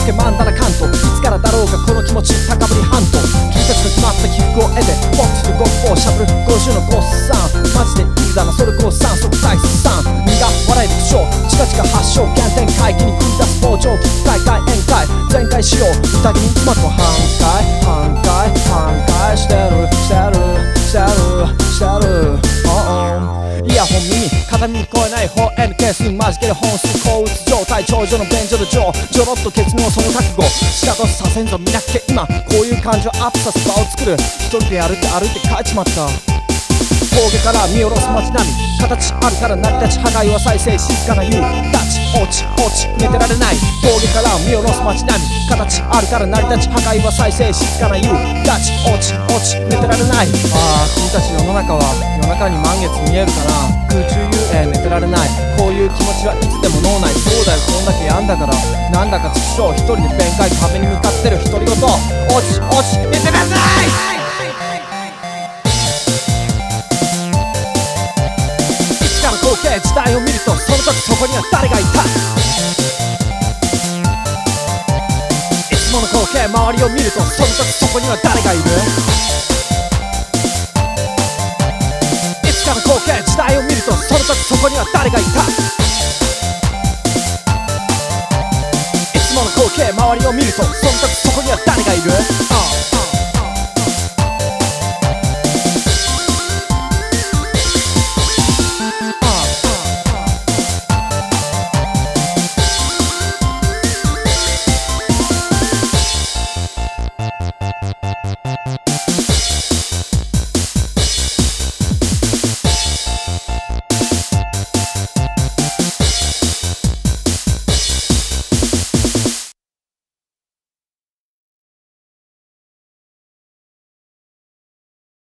つけまんだら関東、いつからだろうかこの気持ち高ぶり半島。君たちの決まった起伏を得てボックスとゴッポーしゃぶる50のゴッサン、マジでいいだなそれゴッサン即対3、身が笑える苦笑、近々発症原点回帰に繰り出す登場、大会宴会全開しよう宴に妻と半壊してるイヤホン耳片耳聞こえない方 N ケースに弾ける本数高うつ状態頂上の便所でジョロッと血尿その覚悟仕方させんぞ見なきゃ今こういう感情アップさせ場を作る一人で歩いて帰っちまった峠から見下ろす街並み形あるから成り立ち破壊は再生静かな夕立ち落ち寝てられない峠から見下ろす街並み形あるから成り立ち破壊は再生静かな夕立ち落ち寝てられないああ君たち世の中は夜中に満月見えるかな空中幽霊寝てられないこういう気持ちはいつでも脳内そうだよこんだけ病んだからなんだか畜生一人で弁解壁に向かってる独り言落ち寝てられない光景時代を見るとその時そこには誰がいたいつもの光景周りを見るとその時そこには誰がいるいつかの光景時代を見るとその時そこには誰がいたいつもの光景周りを見るとその時そこには誰がいる